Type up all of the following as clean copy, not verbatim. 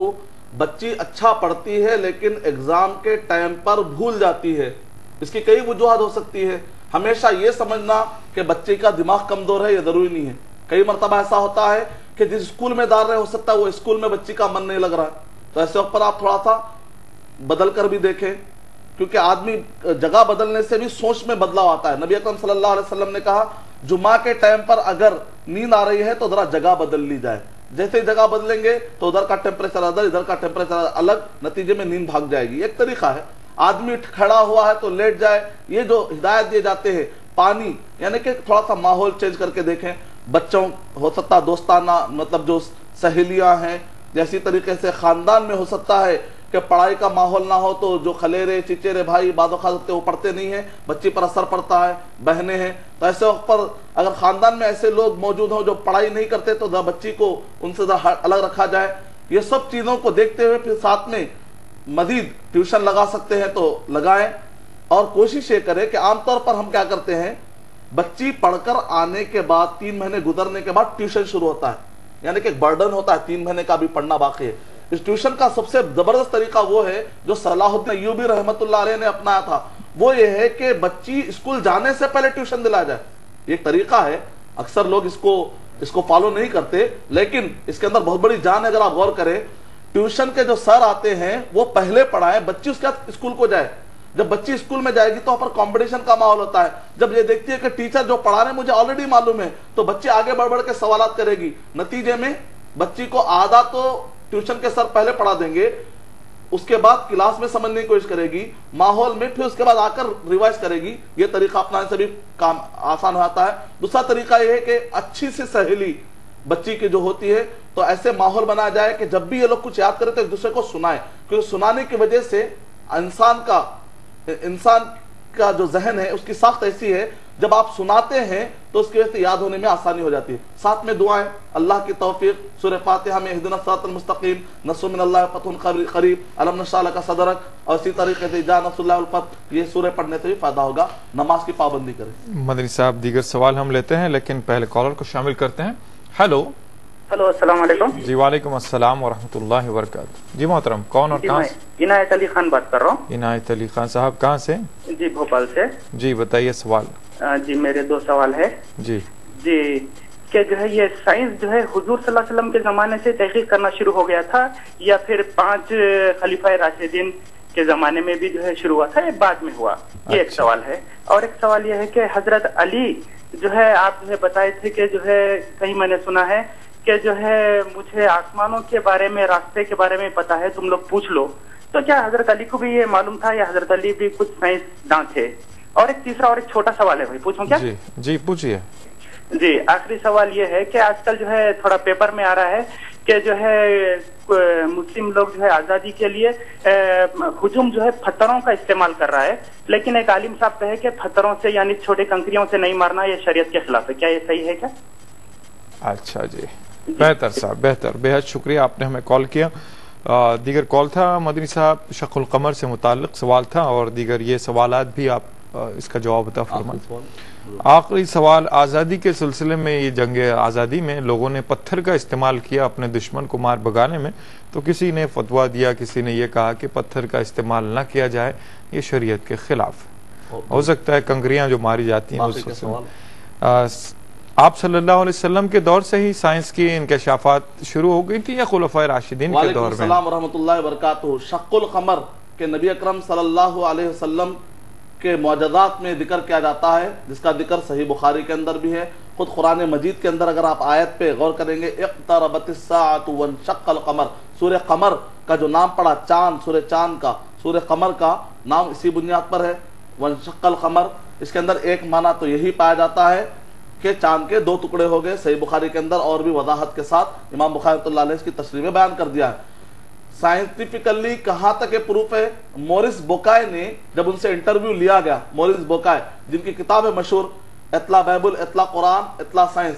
बच्ची अच्छा पढ़ती है लेकिन एग्जाम के टाइम पर भूल जाती है, इसकी कई वजूहत हो सकती है। हमेशा ये समझना कि बच्चे का दिमाग कमजोर है ये जरूरी नहीं है। कई मरतबा ऐसा होता है कि जिस स्कूल में डाल रहे हो सकता है वो स्कूल में बच्ची का मन नहीं लग रहा है, तो ऐसे वक्त पर आप थोड़ा सा बदल कर भी देखें, क्योंकि आदमी जगह बदलने से भी सोच में बदलाव आता है। नबी अकरम सल्लल्लाहु अलैहि वसल्लम ने कहा जुमा के टाइम पर अगर नींद आ रही है तो जरा जगह बदल ली जाए, जैसे ही जगह बदलेंगे तो उधर का टेम्परेचर अदर, इधर का टेम्परेचर अलग, नतीजे में नींद भाग जाएगी। एक तरीका है। आदमी खड़ा हुआ है तो लेट जाए, ये जो हिदायत दिए जाते हैं। पानी यानी कि थोड़ा सा माहौल चेंज करके देखें। बच्चों हो सकता दोस्ताना, मतलब जो सहेलियां हैं, जैसी तरीके से खानदान में हो सकता है कि पढ़ाई का माहौल ना हो तो जो खलेरे चिचेरे भाई बादो खास होते वो पढ़ते नहीं है, बच्ची पर असर पड़ता है, बहनें हैं, तो ऐसे वक्त पर अगर खानदान में ऐसे लोग मौजूद हों जो पढ़ाई नहीं करते तो बच्ची को उनसे अलग रखा जाए। ये सब चीजों को देखते हुए फिर साथ में मजीद ट्यूशन लगा सकते हैं तो लगाएं, और कोशिश ये करें कि आमतौर पर हम क्या करते हैं, बच्ची पढ़कर आने के बाद 3 महीने गुजरने के बाद ट्यूशन शुरू होता है, यानी कि एक बर्डन होता है, 3 महीने का भी पढ़ना बाकी है। इस ट्यूशन का सबसे जबरदस्त तरीका वो है जो सलाहुद्दीन अय्यूबी रहमतुल्लाह अलैह ने अपनाया था, वो ये है कि बच्ची स्कूल जाने से पहले ट्यूशन दिलाया जाए। ये एक तरीका है, अक्सर लोग इसको फॉलो नहीं करते, लेकिन इसके अंदर बहुत बड़ी जान है। अगर आप गौर करें, ट्यूशन के जो सर आते हैं वो पहले पढ़ाए, बच्ची उसके बाद स्कूल को जाए। जब बच्ची स्कूल में जाएगी तो वहां पर कंपटीशन का माहौल होता है। जब ये देखती है कि टीचर जो पढ़ा रहे हैं मुझे ऑलरेडी मालूम है, तो बच्ची आगे बढ़ बढ़ के सवालात करेगी। नतीजे में बच्ची को आधा तो ट्यूशन के सर पहले पढ़ा देंगे, उसके बाद क्लास में समझने की कोशिश करेगी, माहौल में, फिर उसके बाद आकर रिवाइज करेगी। ये तरीका अपनाने से भी काम आसान हो जाता है। दूसरा तरीका यह है कि अच्छी सी सहेली बच्ची की जो होती है, तो ऐसे माहौल बनाया जाए कि जब भी ये लोग कुछ याद करें तो एक दूसरे को सुनाए, क्योंकि सुनाने की वजह से इंसान का जो जहन है उसकी साख्त ऐसी है, जब आप सुनाते हैं तो उसकी वजह से याद होने में आसानी हो जाती है। साथ में दुआएं, अल्लाह की तौफीक, सूरह फातिहा में इहदिना सिरातल मुस्तकीम, नस्रुम मिनल्लाहि फतहुन करीब, अलम नशरह लका सदरक, और इसी तरीके से जा नस्रुल्लाहि वल फतह, ये सूरह पढ़ने से भी फायदा होगा। नमाज की पाबंदी करें। मदनी साहब, दीगर सवाल हम लेते हैं, लेकिन पहले कॉलर को शामिल करते हैं। हेलो हेलो, अस्सलाम वालेकुम। जी वालेकुम अस्सलाम व रहमतुल्लाहि व बरकातहू। जी मोहतरम, कौन और कहाँ से? इनायत अली खान बात कर रहा हूँ। इनायत अली खान साहब, कहाँ से? जी भोपाल से। जी बताइए सवाल। जी मेरे 2 सवाल है। जी कि जो है ये साइंस जो है हुजूर सल्लल्लाहु अलैहि वसल्लम के जमाने से तहकीक करना शुरू हो गया था, या फिर 5 खलीफा राशिदीन के जमाने में भी जो है शुरू हुआ था, ये बाद में हुआ? ये एक सवाल है। और एक सवाल ये है कि हजरत अली जो है, आप जो है बताए थे कि जो है कहीं मैंने सुना है कि जो है मुझे आसमानों के बारे में, रास्ते के बारे में पता है, तुम लोग पूछ लो। तो क्या हजरत अली को भी ये मालूम था, या हजरत अली भी कुछ साइंसदान थे? और एक तीसरा और एक छोटा सवाल है भाई, पूछूं क्या? जी पूछिए। जी आखिरी सवाल ये है कि आजकल जो है थोड़ा पेपर में आ रहा है कि जो है मुस्लिम लोग जो है आजादी के लिए हुजूम जो है पत्थरों का इस्तेमाल कर रहा है, लेकिन एक आलिम साहब कहे कि पत्थरों से यानी छोटे कंकरियों से नहीं मारना, ये शरीयत के खिलाफ है। क्या ये सही है क्या? अच्छा जी, बेहतर साहब, बेहतर, बेहद शुक्रिया, आपने हमें कॉल किया। दीगर कॉल था मदनी साहब, शक़ुल कमर से मुताल्लिक सवाल था, और दीगर ये सवालात भी आप इसका जवाब बता फरमाएं। आखिरी सवाल, आज़ादी के सिलसिले में, ये जंग आज़ादी में लोगों ने पत्थर का इस्तेमाल किया अपने दुश्मन को मार भगाने में, तो किसी ने फतवा दिया, किसी ने यह कहा कि पत्थर का इस्तेमाल न किया जाए, ये शरीयत के खिलाफ हो सकता है। कंकरियां जो मारी जाती हैं, आप सल्लल्लाहु अलैहि वसल्लम के दौर से ही साइंस की इंकशाफात शुरू हो गई थी, या खुलफाए राशिदीन के दौर में? वालेकुम रहमतुल्लाहि व बरकातहू। शक़्क़ुल क़मर के नबी अकरम सल्लल्लाहु अलैहि वसल्लम के मौजज़ात में जिक्र किया जाता है, जिसका जिक्र सही बुखारी के अंदर भी है। खुद कुरान मजीद के अंदर अगर आप आयत पे गौर करेंगे, इक़्तरबतिस्साअतु वन्शक़्क़ल क़मर, सूरह क़मर का जो नाम पड़ा, चांद, सूरह चांद का, सूरह क़मर का नाम इसी बुनियाद पर है, वन्शक़्क़ल क़मर। इसके अंदर एक माना तो यही पाया जाता है कि चांद के 2 टुकड़े हो गए। सही बुखारी के अंदर और भी वजाहत के साथ इमाम बुखारी रहमतुल्लाह अलैह इसकी तशरीह में बयान कर दिया है। साइंटिफिकली कहां तक ये प्रूफ है, मोरिस बोकाय ने जब उनसे इंटरव्यू लिया गया, मोरिस बोकाय जिनकी किताब है मशहूर, इत्ला बाइबल, इत्ला कुरान, इत्ला science,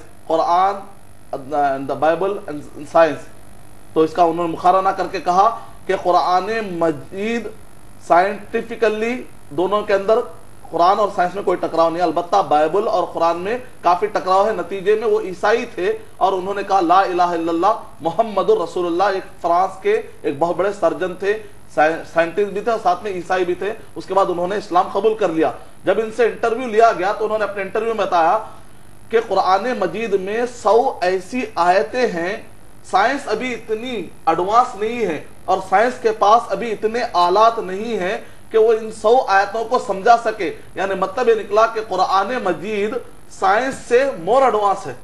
Quran the Bible and science, तो इसका उन्होंने मुकाराना करके कहा कि कुरान मजीद साइंटिफिकली दोनों के अंदर कुरान और साइंस में कोई टकराव नहीं है। अलबत्ता बाइबल और कुरान में काफी टकराव है। नतीजे में वो ईसाई थे और उन्होंने कहा ला इलाहा इल्लल्लाह मुहम्मदुर रसूलुल्लाह। एक फ्रांस के एक बहुत बड़े सर्जन थे, साइंटिस्ट भी थे और साथ में ईसाई भी थे। उसके बाद उन्होंने इस्लाम कबूल कर लिया। जब इनसे इंटरव्यू लिया गया तो उन्होंने अपने इंटरव्यू में बताया कि कुरान मजीद में 100 ऐसी आयतें हैं, साइंस अभी इतनी एडवांस नहीं है और साइंस के पास अभी इतने आलात नहीं है कि वो इन 100 आयतों को समझा सके। यानी मतलब ये निकला कि कुरान मजीद साइंस से मोर एडवांस है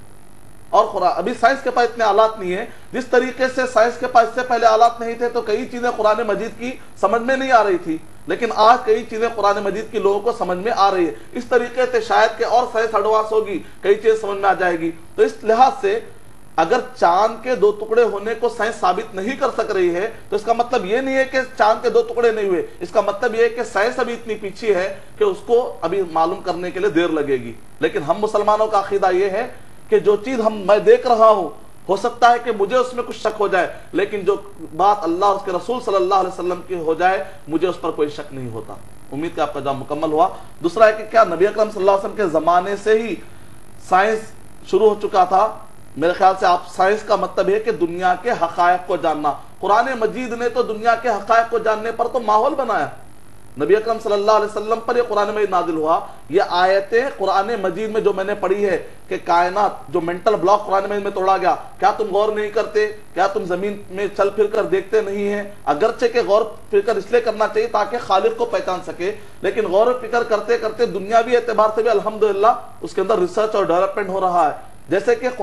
और अभी साइंस के पास इतने आलात नहीं है। जिस तरीके से साइंस के पास इससे पहले आलात नहीं थे तो कई चीजें कुरान मजीद की समझ में नहीं आ रही थी, लेकिन आज कई चीजें कुरान मजीद की लोगों को समझ में आ रही है। इस तरीके से शायद के और साइंस एडवांस होगी, कई चीजें समझ में आ जाएगी। तो इस लिहाज से अगर चांद के 2 टुकड़े होने को साइंस साबित नहीं कर सक रही है तो इसका मतलब यह नहीं है कि चांद के 2 टुकड़े नहीं हुए। इसका मतलब यह है कि साइंस अभी इतनी पीछे है कि उसको अभी मालूम करने के लिए देर लगेगी। लेकिन हम मुसलमानों का अकीदा यह है कि जो चीज मैं देख रहा हूं, हो सकता है कि मुझे उसमें कुछ शक हो जाए, लेकिन जो बात अल्लाह और उसके रसूल सल्लल्लाहु अलैहि वसल्लम की हो जाए मुझे उस पर कोई शक नहीं होता। उम्मीद है आपका जवाब मुकम्मल हुआ। दूसरा है कि क्या नबी अकरम सल्लल्लाहु अलैहि वसल्लम के जमाने से ही साइंस शुरू हो चुका था? मेरे ख्याल से आप साइंस का मतलब है कि दुनिया के हकायक को जानना। कुरान मजीद ने तो दुनिया के हकायक को जानने पर तो माहौल बनाया। नबी अकरम सल्लल्लाहु अलैहि वसल्लम पर यह कुरान मजीद नाजिल हुआ। ये आयतें कुरान मजीद में जो मैंने पढ़ी है कि कायनात जो मेंटल ब्लॉक कुरान मजीद में तोड़ा गया, क्या तुम गौर नहीं करते? क्या तुम जमीन में चल फिर कर देखते नहीं है? अगरचे के गौर फिक्र इसलिए करना चाहिए ताकि खालिक को पहचान सके, लेकिन गौर फिक्र करते करते दुनियावी एतबार से भी अल्हम्दुलिल्लाह उसके अंदर रिसर्च और डेवलपमेंट हो रहा है। जैसे कि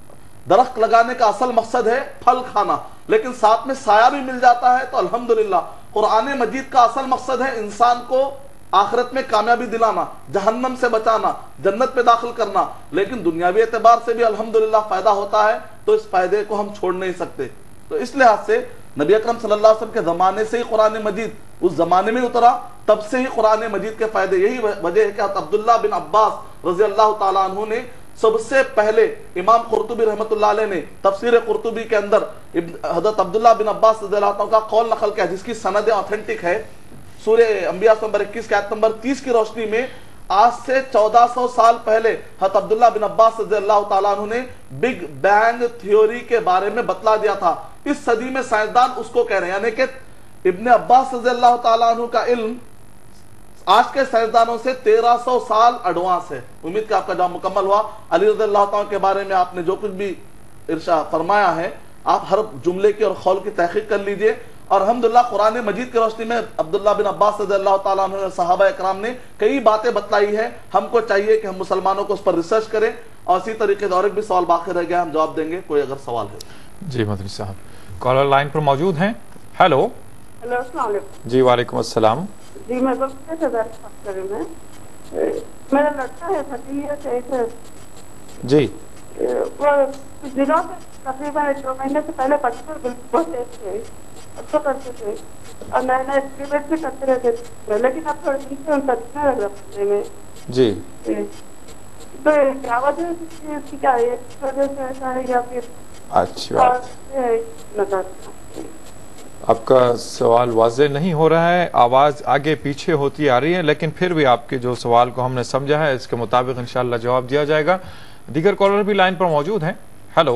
दरख्त लगाने का असल मकसद है फल खाना, लेकिन साथ में साया भी मिल जाता है, तो अल्हम्दुलिल्लाह कुरान मजीद का असल मकसद है इंसान को आखिरत में कामयाबी दिलाना, जहन्नम से बचाना, जन्नत में दाखिल करना। लेकिन दुनियावी एतबार से भी अल्हम्दुलिल्लाह फायदा होता है, तो इस फायदे को हम छोड़ नहीं सकते। तो इस लिहाज से नबी अकरम सल्लल्लाहु अलैहि वसल्लम के जमाने से ही कुरान मजीद उस जमाने में उतरा, तब से ही कुरान मजीद के फायदे। यही वजह है कि अब्दुल्लाह बिन अब्बास रजी अल्लाह तआला अन्हु ने सबसे पहले इमाम कुर्तुबी रहमतुल्लाह अलैह ने तफसीर कुर्तुबी के अंदर हज़रत अब्दुल्लाह बिन अब्बास रज़ियल्लाहु अन्हु का कौल नकल किया, जिसकी सनद ऑथेंटिक है। सूरह अंबिया नंबर 21 के आयत नंबर 30 की रोशनी में आज से 1400 साल पहले हज़रत अब्दुल्लाह बिन अब्बास रज़ियल्लाहु ताला अन्हु ने बिग बैंग थ्योरी के बारे में बतला दिया था। इस सदी में साइंसदान उसको कह रहे हैं, यानी कि इब्ने अब्बास रज़ियल्लाहु ताला अन्हु का इल्म आज के साइंसदानों से 1300 साल एडवांस है। उम्मीद का आपका जवाब मुकम्मल हुआ। अली रज़ियल्लाहु ताला के बारे में आपने जो कुछ भी इरशाद फरमाया है, आप हर जुमले की और कौल की तहकीक कर लीजिए। और अल्हम्दुलिल्लाह कुरान मजीद की रोशनी में अब्दुल्लाह बिन अब्बास रज़ियल्लाहु ताला अन्हु सहाबा इकराम ने कई बातें बतलाई है। हमको चाहिए कि हम मुसलमानों को उस पर रिसर्च करें। और इसी तरीके से और एक भी सवाल बाकी रह गया, हम जवाब देंगे कोई अगर सवाल है। जी मदनी साहब कॉलर लाइन पर मौजूद हैं। हेलो हेलो, अस्सलाम वालेकुम। जी वालेकुम अस्सलाम। जी मैं बख्तियार से बात कर रही हूँ। मेरा लड़का है 30 ईयर्स है जी। वो कुछ दिनों से तकरीबन 2 महीने से पहले बच्चों बहुत तेज थे, अच्छा करते थे और नए नए एक्सपेरिमेंट भी करते रहते थे, लेकिन अब थोड़ी दिन से उनका अच्छा लग रहा पढ़ने में। जी तो क्या वजह है इसकी, क्या है इस वजह से ऐसा है या फिर अच्छी बात। आपका सवाल वाज़ेह नहीं हो रहा है, आवाज़ आगे पीछे होती आ रही है, लेकिन फिर भी आपके जो सवाल को हमने समझा है इसके मुताबिक इंशाअल्लाह जवाब दिया जाएगा। दीगर कॉलर भी लाइन पर मौजूद हैं। हेलो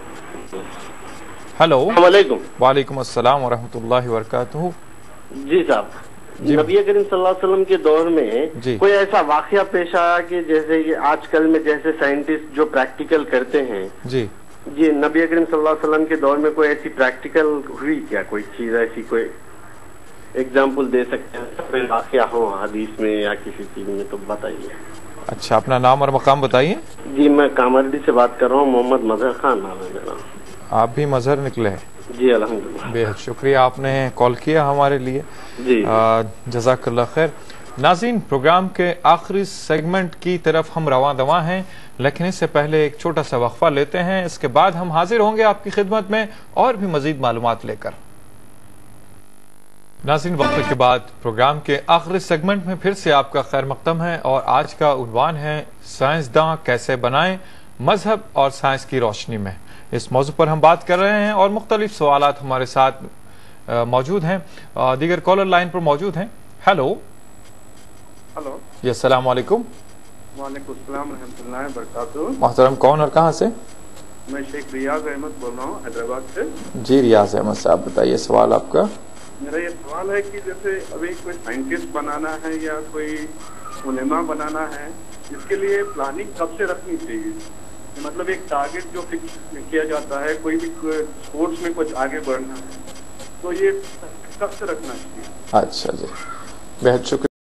हेलो वालेकुम अस्सलाम व रहमतुल्लाहि व बरकातुहू। जी साहब, नबी करीम सल्लल्लाहु अलैहि वसल्लम के दौर में कोई ऐसा वाकया पेश आया कि जैसे ये आजकल में जैसे साइंटिस्ट जो प्रैक्टिकल करते हैं, जी नबी करीम सल्लल्लाहु अलैहि वसल्लम के दौर में कोई ऐसी प्रैक्टिकल हुई क्या? कोई चीज ऐसी कोई एग्जाम्पल दे सकते हैं, कोई वाकया हो हदीस में या किसी चीज में, तो बताइए। अच्छा, अपना नाम और मकाम बताइए। जी मैं कामरडी से बात कर रहा हूँ, मोहम्मद मजहर खान नाम है मेरा। आप भी मजहर निकले हैं? जी अल्हम्दुलिल्लाह। बेहद शुक्रिया आपने कॉल किया हमारे लिए। जी जज़ाकल्लाह खैर। नाज़रीन, प्रोग्राम के आखिरी सेगमेंट की तरफ हम रवां दवा हैं, लेकिन इससे पहले एक छोटा सा वक्फा लेते हैं। इसके बाद हम हाजिर होंगे आपकी खिदमत में और भी मजीद मालूमात लेकर। नाज़रीन, वक्फे के बाद प्रोग्राम के आखिरी सेगमेंट में फिर से आपका खैर मकदम है और आज का उन्वान है साइंसदान कैसे बनाएं मजहब और साइंस की रोशनी में। इस मौजू पर हम बात कर रहे हैं और मुख्तलिफ सवालात हमारे साथ मौजूद हैं। दीगर कॉलर लाइन पर मौजूद हैं। हेलो हेलो जी, अस्सलाम वालेकुम। वालेकुम अस्सलाम रहमतुल्लाहि व बरकातुहू। मोहतरम, कौन और कहाँ से? मैं शेख रियाज अहमद बोल रहा हूँ हैदराबाद से। जी रियाज अहमद साहब, बताइए सवाल आपका। मेरा ये सवाल है कि जैसे अभी कोई साइंटिस्ट बनाना है या कोई उलेमा बनाना है, इसके लिए प्लानिंग कब से रखनी चाहिए? मतलब एक टारगेट जो फिक्स किया जाता है, कोई भी स्पोर्ट्स में कुछ आगे बढ़ना है, तो ये कब से रखना चाहिए? अच्छा जी, बेहद शुक्रिया।